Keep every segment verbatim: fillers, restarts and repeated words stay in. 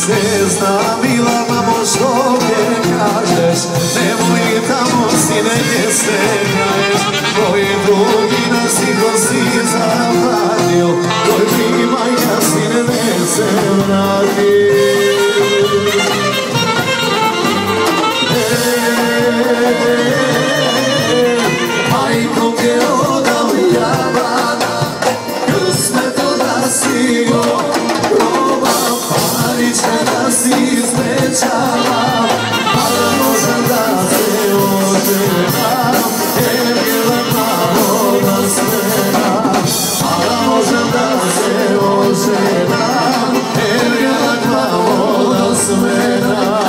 se zna, mila mamo, što je kažeš, nemoj tamo, sine, gdje se graješ. Tvoj drugi nas i ko si zavratio, tvoj primaj ja, sine, ne se vrati. Majko te odam javana, krst me to da si go, roba parička da si izmečala, a da možem da se oženam, jer je malo da smena, a da možem da se oženam, jer je malo da smena.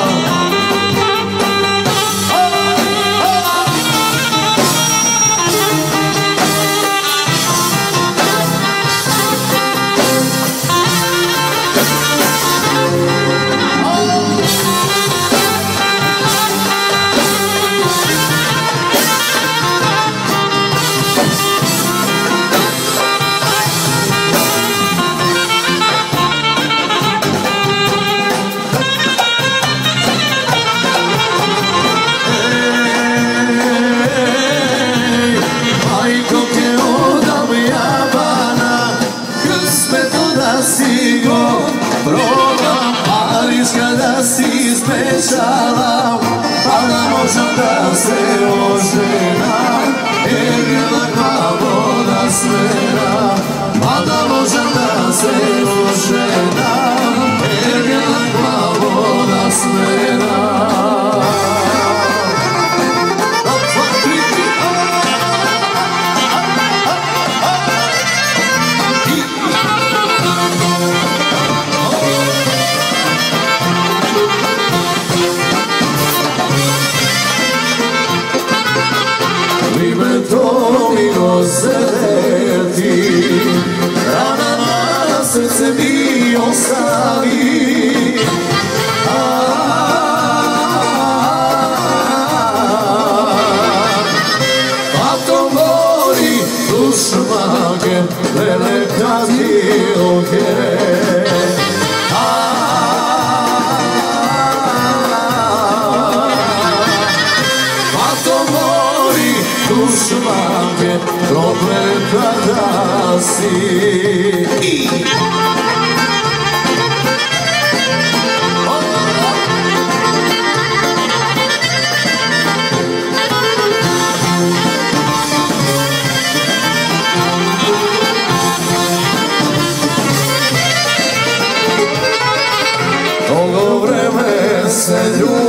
Da si izmešala, pa da možem da se oženam, jer je lakva voda smena, pa da možem da se oženam, jer je lakva voda smena. To mi osjeti, rana na srce mi ostavi. Pa to mori dušmake, lele kadilke. Dušmake, prokleta da si. Togo vreme se ljubi